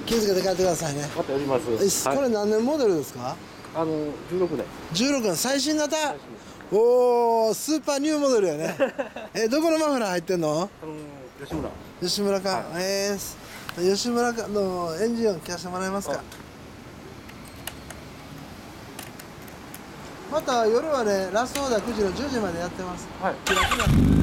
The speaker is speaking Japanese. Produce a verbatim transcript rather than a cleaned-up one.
気をつけて帰ってくださいね。 また寄ります。 えすこれ何年モデルですか？ あのじゅうろくねん。 じゅうろくねん最新型。おおスーパーニューモデルやね。えどこのマフラー入ってんの？ あの吉村。 吉村か。 はいえー、吉村かのエンジン音聞かせてもらえますか？また夜はねラストオーダーくじのじゅうじまでやってます。 はい。 キラキラ